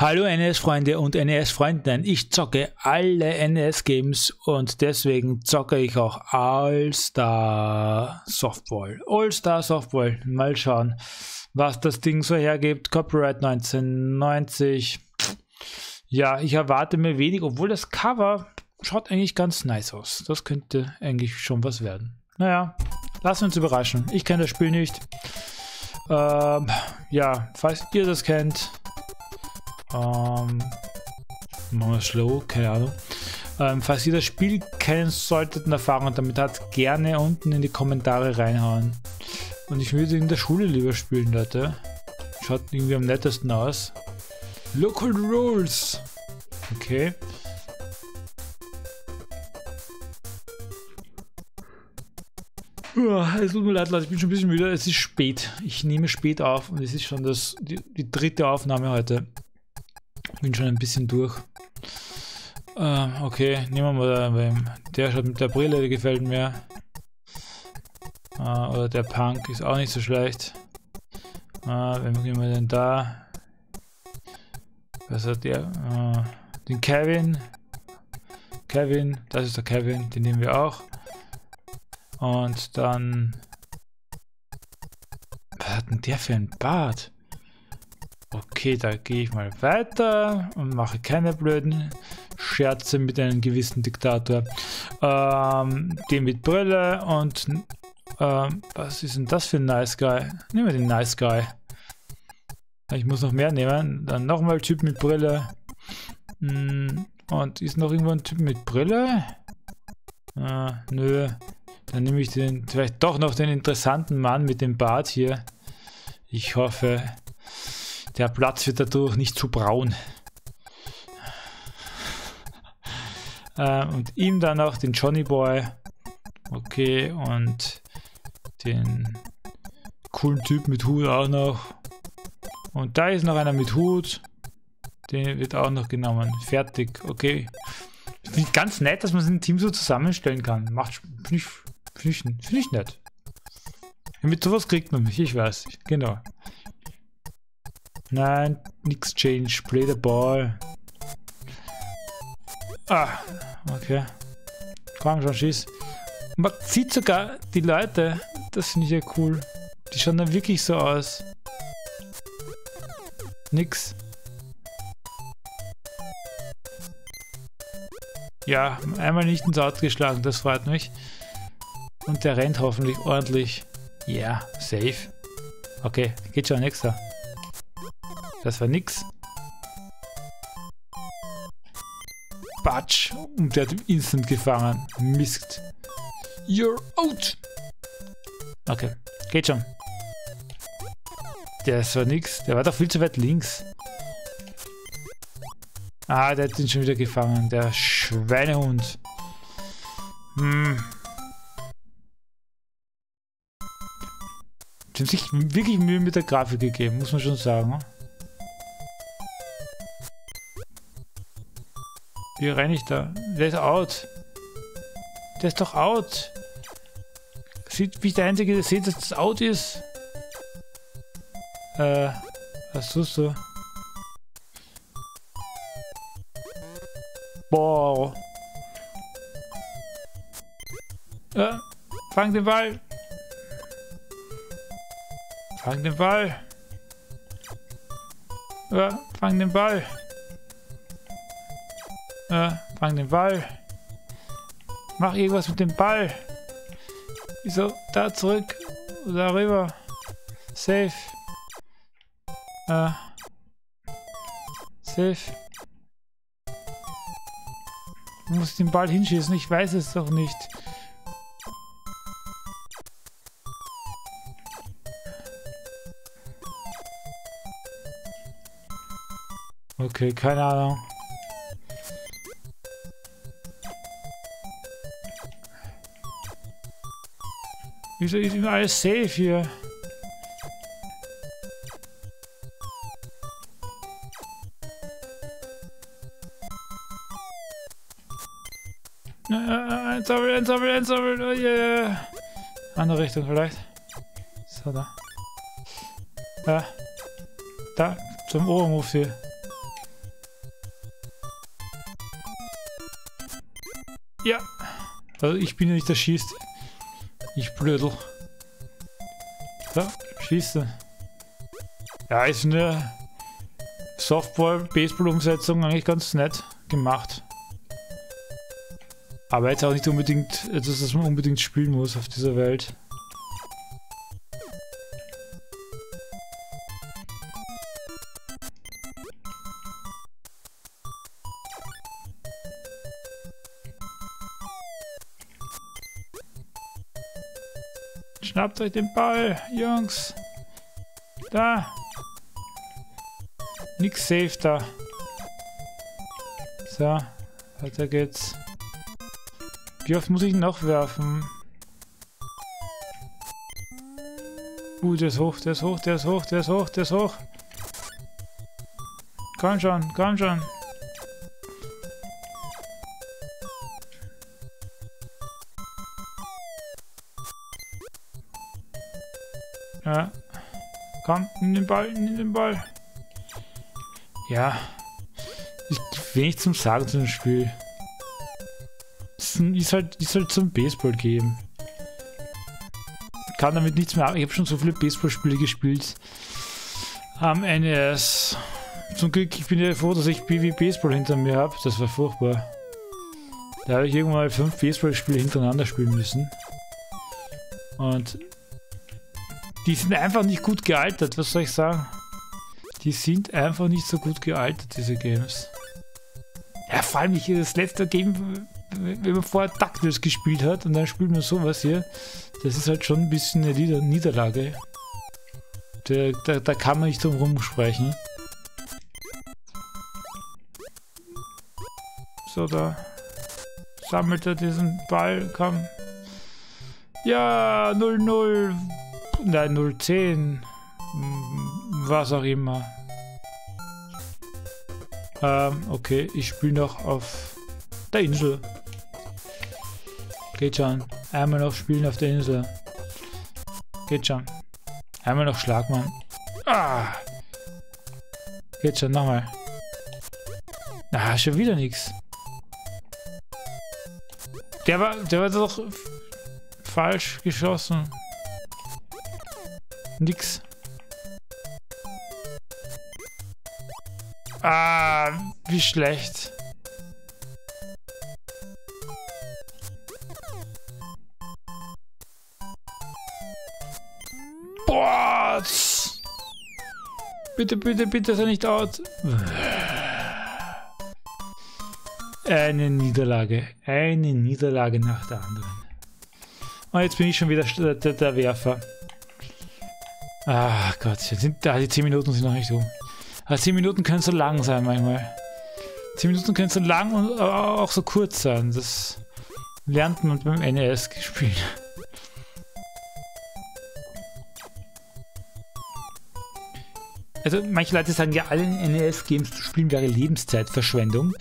Hallo NES-Freunde und NES-Freundinnen, ich zocke alle NES-Games und deswegen zocke ich auch All-Star Softball. All-Star Softball, mal schauen, was das Ding so hergibt. Copyright 1990. Ja, ich erwarte mir wenig, obwohl das Cover schaut eigentlich ganz nice aus. Das könnte eigentlich schon was werden. Naja, lassen wir uns überraschen. Ich kenne das Spiel nicht. Ja, falls ihr das kennt, machen wir slow, keine Ahnung. Falls ihr das Spiel kennen solltet und Erfahrung damit habt, gerne unten in die Kommentare reinhauen. Und ich würde in der Schule lieber spielen, Leute. Schaut irgendwie am nettesten aus. Local Rules. Okay. Es tut mir leid, Leute, ich bin schon ein bisschen müde. Es ist spät. Ich nehme spät auf und es ist schon die dritte Aufnahme heute. Bin schon ein bisschen durch. Okay, nehmen wir mal der schaut mit der Brille, der gefällt mir. Oder der Punk ist auch nicht so schlecht. Wen nehmen wir denn da? Was hat der? Den Kevin. Kevin, das ist der Kevin, den nehmen wir auch. Und dann... Was hat denn der für ein Bart? Okay, da gehe ich mal weiter und mache keine blöden Scherze mit einem gewissen Diktator. Den mit Brille und... was ist denn das für ein Nice Guy? Nehmen wir den Nice Guy. Ich muss noch mehr nehmen. Dann nochmal Typ mit Brille. Und ist noch irgendwo ein Typ mit Brille? Nö. Dann nehme ich vielleicht doch noch den interessanten Mann mit dem Bart hier. Ich hoffe, der Platz wird dadurch nicht zu braun. Und ihm dann noch den Johnny Boy. Okay, und den coolen Typ mit Hut auch noch. Und da ist noch einer mit Hut. Den wird auch noch genommen. Fertig, okay. Finde ich ganz nett, dass man sein Team so zusammenstellen kann. Finde ich nett. Mit sowas kriegt man mich, ich weiß. Genau. Nein, nix change. Play the ball. Okay. Komm schon, schieß. Man sieht sogar die Leute. Das finde ich ja cool. Die schauen dann wirklich so aus. Nix. Ja, einmal nicht ins Auto geschlagen, das freut mich. Und der rennt hoffentlich ordentlich. Ja, safe. Okay, geht schon, nächster. Das war nix. Batsch. Und der hat ihn instant gefangen. Mist. You're out. Okay, geht schon. Das war nix. Der war doch viel zu weit links. Der hat ihn schon wieder gefangen. Der Schweinehund. Die haben sich wirklich Mühe mit der Grafik gegeben, muss man schon sagen. Wie renne ich da? Der ist out. Der ist doch out. Sieht, wie ich der Einzige, der sieht, dass das out ist. Was tust du? Boah. Fang den Ball. Fang den Ball. Fang den Ball. Fang den Ball. Mach irgendwas mit dem Ball. Wieso? Da zurück. Oder rüber. Safe. Safe. Du musst den Ball hinschießen. Ich weiß es doch nicht. Okay, keine Ahnung. Wieso ist immer alles safe hier? Einsammeln. Oh yeah. Andere Richtung vielleicht. So, da. Da, zum Obermove hier. Ja. Also ich bin ja nicht der Schießt. Ich Blödel. So, schieße. Ja, ist eine Softball-Baseball-Umsetzung eigentlich ganz nett gemacht. Aber jetzt auch nicht unbedingt etwas, das man unbedingt spielen muss auf dieser Welt. Schnappt euch den Ball, Jungs. Da. Nix safe da. So, weiter geht's. Wie oft muss ich noch werfen? Der ist hoch, der ist hoch, der ist hoch, der ist hoch, der ist hoch. Komm schon, komm schon. Ja. Komm, nimm den Ball, nimm den Ball. Ja. Ist wenig zum Sagen zu dem Spiel. Ist halt zum Baseball geben. Kann damit nichts mehr. Ich habe schon so viele Baseballspiele gespielt am NES. Zum Glück, ich bin ja froh, dass ich BB Baseball hinter mir habe. Das war furchtbar. Da habe ich irgendwann mal 5 Baseballspiele hintereinander spielen müssen. Und die sind einfach nicht gut gealtert, was soll ich sagen? Die sind einfach nicht so gut gealtert, diese Games. Ja, vor allem das letzte Game, wenn man vorher DuckTales gespielt hat und dann spielt man sowas hier, das ist halt schon ein bisschen eine Niederlage. Da kann man nicht drum rumsprechen. So, da sammelt er diesen Ball, komm. Ja, 0-0. Nein, 0-10. Was auch immer. Okay, ich spiele noch auf der Insel. Geht schon. Einmal noch spielen auf der Insel. Geht schon. Einmal noch Schlagmann. Ah! Geht schon, nochmal. Ah, schon wieder nichts. Der war doch falsch geschossen. Nix. Ah, wie schlecht. Boah! Bitte, bitte, bitte, sei nicht out. Eine Niederlage. Eine Niederlage nach der anderen. Und jetzt bin ich schon wieder der Werfer. Ach Gott, die 10 Minuten sind noch nicht um. Aber 10 Minuten können so lang sein manchmal. 10 Minuten können so lang und auch so kurz sein. Das lernt man beim NES gespielt. Also manche Leute sagen ja, alle NES-Games zu spielen wäre Lebenszeitverschwendung.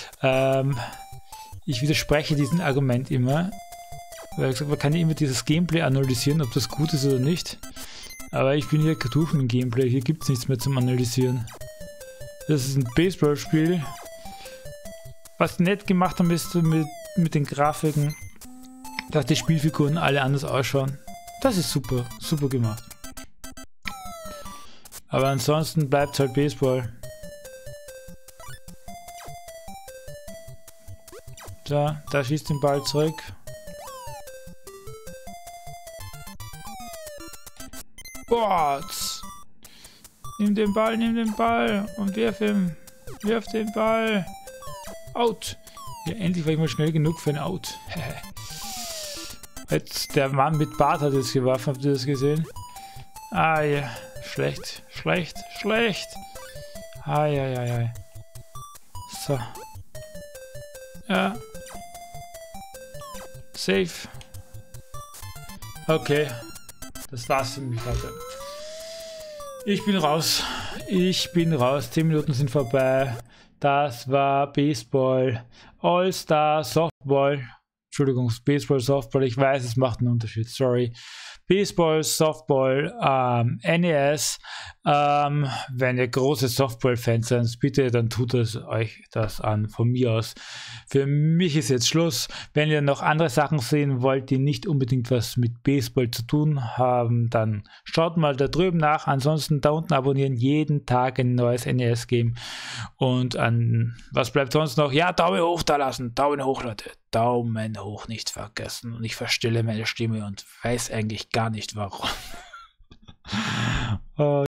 Ich widerspreche diesem Argument immer. Weil ich sage, man kann ja immer dieses Gameplay analysieren, ob das gut ist oder nicht. Aber ich bin hier durch mit dem Gameplay, hier gibt es nichts mehr zum Analysieren. Das ist ein Baseballspiel. Was nett gemacht haben ist mit den Grafiken, dass die Spielfiguren alle anders ausschauen. Das ist super, super gemacht. Aber ansonsten bleibt es halt Baseball. So, da schießt den Ball zurück. Boah! Nimm den Ball und wirf ihn. Wirf den Ball. Out. Ja, endlich war ich mal schnell genug für ein Out. Jetzt der Mann mit Bart hat jetzt geworfen, habt ihr das gesehen? Ah ja, schlecht, schlecht, schlecht. Ah ja, ja, ja. So. Ja. Safe. Okay. Das war's für mich heute. Ich bin raus. Ich bin raus. 10 Minuten sind vorbei. Das war Baseball. All-Star Softball. Entschuldigung, Baseball, Softball. Ich weiß, es macht einen Unterschied. Sorry. Baseball, Softball, NES. Wenn ihr große Softball-Fans seid, bitte, dann tut es euch das an, von mir aus. Für mich ist jetzt Schluss. Wenn ihr noch andere Sachen sehen wollt, die nicht unbedingt was mit Baseball zu tun haben, dann schaut mal da drüben nach. Ansonsten da unten abonnieren, jeden Tag ein neues NES-Game. Und was bleibt sonst noch? Ja, Daumen hoch da lassen. Daumen hoch, Leute. Daumen hoch nicht vergessen. Und ich verstelle meine Stimme und weiß eigentlich gar nicht warum.